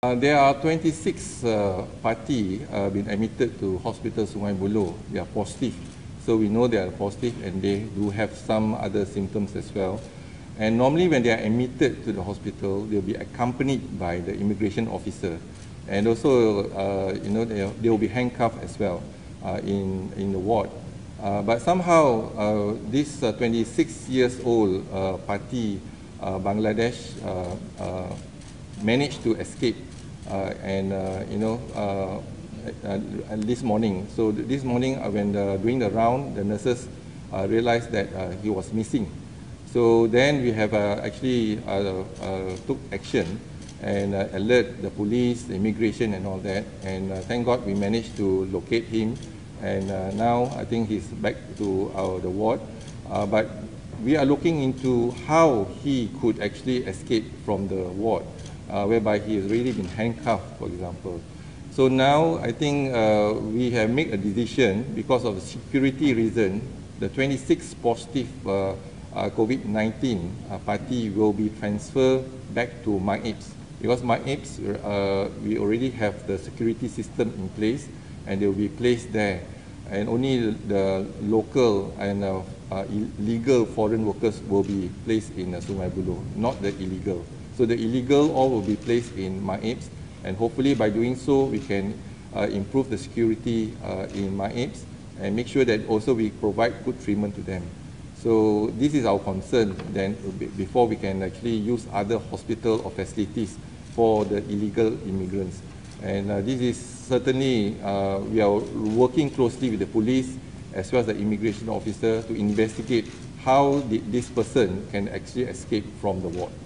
There are 26 party been admitted to Hospital Sungai Buloh. They are positive. So we know they are positive and they do have some other symptoms as well. And normally when they are admitted to the hospital, they'll be accompanied by the immigration officer. And also, they will be handcuffed as well in the ward. But somehow, this 26 years old party, Bangladesh, managed to escape this morning. So this morning when doing the round, the nurses realized that he was missing. So then we have actually took action and alert the police, the immigration and all that. And thank God we managed to locate him. And now I think he's back to the ward. But we are looking into how he could actually escape from the ward, whereby he has really been handcuffed, for example. So now I think we have made a decision because of the security reason. The 26 positive COVID-19 party will be transferred back to MyApes. Because MyApes, we already have the security system in place and they will be placed there. And only the local and legal foreign workers will be placed in Sungai Buloh, not the illegal. So the illegal all will be placed in MyApes, and hopefully by doing so we can improve the security in MyApes and make sure that also we provide good treatment to them. So this is our concern then before we can actually use other hospital or facilities for the illegal immigrants. And this is certainly, we are working closely with the police as well as the immigration officer to investigate how this person can actually escape from the ward.